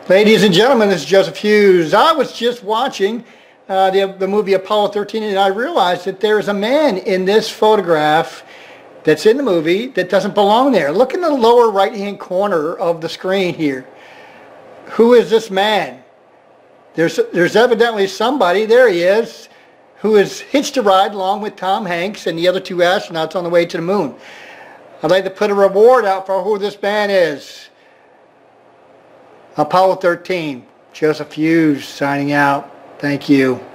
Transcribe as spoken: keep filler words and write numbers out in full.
Ladies and gentlemen, this is Joseph Hughes. I was just watching uh, the, the movie Apollo thirteen, and I realized that there is a man in this photograph that's in the movie that doesn't belong there. Look in the lower right-hand corner of the screen here. Who is this man? There's, there's evidently somebody, there he is, who is hitched a ride along with Tom Hanks and the other two astronauts on the way to the moon. I'd like to put a reward out for who this man is. Apollo thirteen, Joseph Hughes signing out. Thank you.